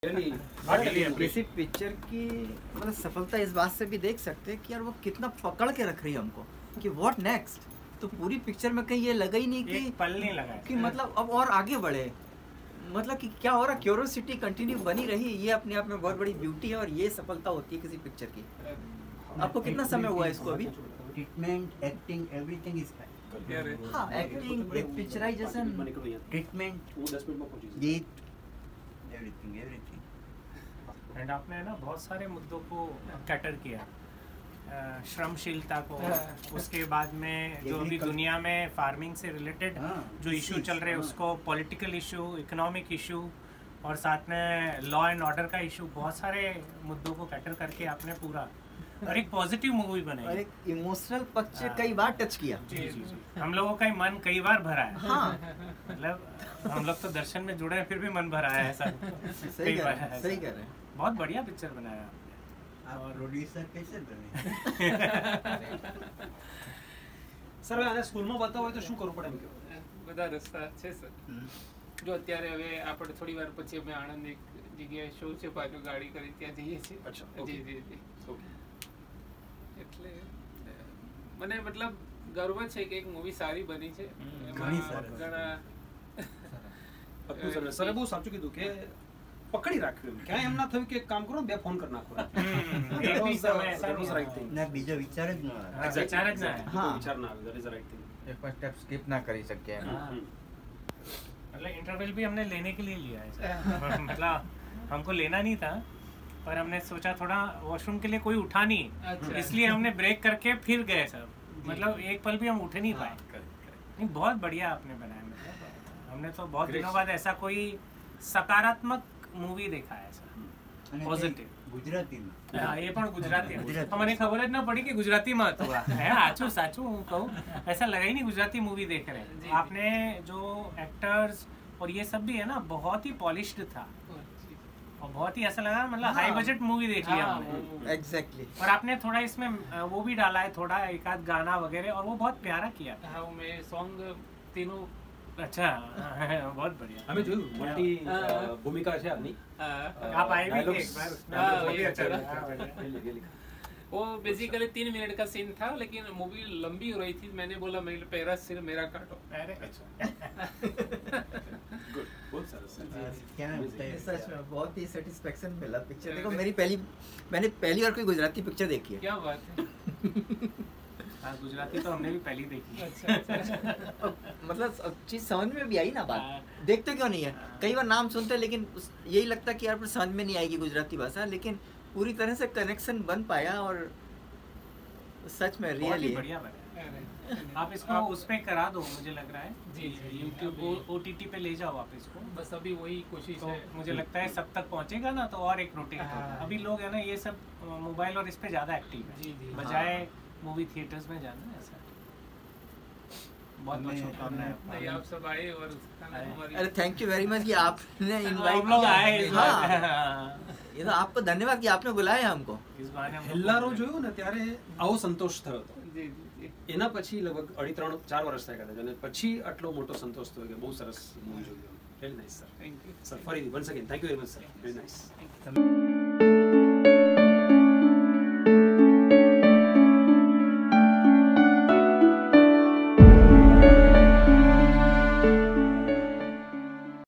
किसी पिक्चर की मतलब सफलता इस बात से भी देख सकते हैं कि यार वो कितना पकड़ के रख रही है हमको कि व्हाट नेक्स्ट। तो पूरी पिक्चर में कहीं ये लगा ही नहीं कि पल नहीं लगा कि मतलब अब और आगे बढ़े, मतलब कि क्या हो रहा, क्यूरियोसिटी कंटिन्यू बनी रही। ये अपने आप में बहुत बड़ी ब्यूटी है और ये सफलता होती है किसी पिक्चर की। आपको कितना समय हुआ इसको अभी? Treatment, acting, everything is fine. हाँ, एक्टिंग, पिक्चराइजेशन, ट्रीटमेंट, गीत, एवरीथिंग एवरीथिंग। एंड आपने ना बहुत सारे मुद्दों को कैटर किया, श्रमशीलता को, उसके बाद में जो अभी दुनिया में फार्मिंग से रिलेटेड जो इशू चल रहे हैं उसको, पॉलिटिकल इशू, इकोनॉमिक इशू और साथ में लॉ एंड ऑर्डर का इशू, बहुत सारे मुद्दों को कैटर करके आपने पूरा और एक पॉजिटिव मूवी बनाई और एक इमोशनल पक्ष कई बार टच किया। जी जी जी, हम लोगों का मन कई बार भरा है। हाँ, मतलब हम लोग तो दर्शन में जुड़े हैं फिर भी मन भरा है ऐसा। सही कह रहे हैं। बहुत बढ़िया पिक्चर बनाया और प्रोड्यूसर कैसे बने? સર હવે આને સ્કૂલમાં બતાવો હોય તો શું કરવું પડે એમ કહો? બધા રસ્તા છે સર। જો અત્યારે હવે આપણે થોડી વાર પછી અમે આણંદ એક જગ્યાએ શો છે પાછો ગાડી કરી ત્યાં જઈએ છીએ। અચ્છા, જી જી જી। ઓકે। એટલે મને મતલબ ગર્વ છે કે એક મૂવી સારી બની છે। ઘણી સરસ। ઘણા અદ્ભુત સરસ। સરે બહુ સાચું કીધું કે પકડી રાખ્યું એમ ક્યાંય એમ ના થયું કે એક કામ કરો બે ફોન કરી નાખો। एक भी समय ऐसा नहीं રાઈટ થિંગ। ના બીજો વિચાર જ ન આવે। विचार જ ના હા, વિચાર ના આવે, that is the right thing. एक बार स्टेप स्किप ना करी सके हम। मतलब इंटरवल भी हमने लेने के लिए लिया है। मतलब हमको लेना नहीं था पर हमने सोचा थोड़ा वॉशरूम के लिए कोई उठा नहीं, इसलिए हमने ब्रेक करके फिर गए सब। मतलब एक पल भी हम उठ नहीं पाए। नहीं, बहुत बढ़िया आपने बनाया। मतलब हमने तो बहुत दिनों बाद ऐसा कोई सकारात्मक मूवी देखा है ऐसा पॉजिटिव ગુજરાતીમાં। हाँ, ये पण गुजराती हमें खबर જ न पड़ी कि गुजराती में तो है। आचू साचू हूँ कहूँ, ऐसा लगा ही नहीं गुजराती मूवी देख रहे हैं। आपने जो एक्टर्स और ये सब भी है ना बहुत ही पॉलिश्ड था और बहुत ही ऐसा लगा मतलब हाई बजट मूवी देख लिया हमने। एग्जैक्टली। और आपने थोड़ा इसमें वो भी डाला है, थोड़ा एक आध गाना वगैरह, और वो बहुत प्यारा किया। हाँ, मैं सॉन्ग तीनों अच्छा, बहुत बढ़िया। અમે જોયું મોટી ભૂમિકા છે આપની। आप आए भी एक बार उसमें, बहुत ही अच्छा लगा। वो बेसिकली 3 मिनट का सीन था लेकिन मूवी लंबी हो रही थी। मैंने बोला मेरे पहला सिर मेरा काटो। अरे ગુડ, बहुत સરસ। क्या बताइए? सच में बहुत ही सेटिस्फेक्शन मिला पिक्चर। देखो मैंने पहली बार कोई गुजराती पिक्चर देखी है। क्या बात है। हाँ, गुजराती तो हमने भी पहली देखी है। अच्छा। मतलब चीज समझ में भी आई ना बात। देखते क्यों नहीं है, कई बार नाम सुनते हैं लेकिन यही लगता है कि यार फिर समझ में नहीं आएगी गुजराती भाषा, लेकिन पूरी तरह से कनेक्शन बन पाया और सच में रियली बढ़िया बना। आप इसको उस पे करा दो, मुझे लग रहा है जी जी, YouTube OTT पे ले जाओ आप इसको। बस अभी वही कोशिश तो है। मुझे लगता है सब तक पहुंचेगा ना तो और एक रोटेट होगा। अभी लोग है ना ये सब मोबाइल और इस पे ज्यादा एक्टिव है, जी जी, बजाय मूवी थिएटर्स में जाना। ऐसा बहुत बहुत शुभकामनाएं। नहीं, आप सब आए और हमारी अरे थैंक यू वेरी मच कि आपने इनवाइट लोग किया। आए इस बार। हाँ, ये तो आपको धन्यवाद कि आपने बुलाया हमको। इस बार हम હેલ્લારો જોયો ને ત્યારે આવો સંતોષ થયો હતો। जी जी जी। એના પછી લગભગ 2.5-3-4 વર્ષ થયા હતા અને પછી આટલો મોટો સંતોષ થયો કે બહુ સરસ મૂવી જોઈ। Very nice sir. Thank you. Sir ફરી once again thank you very much sir, very nice.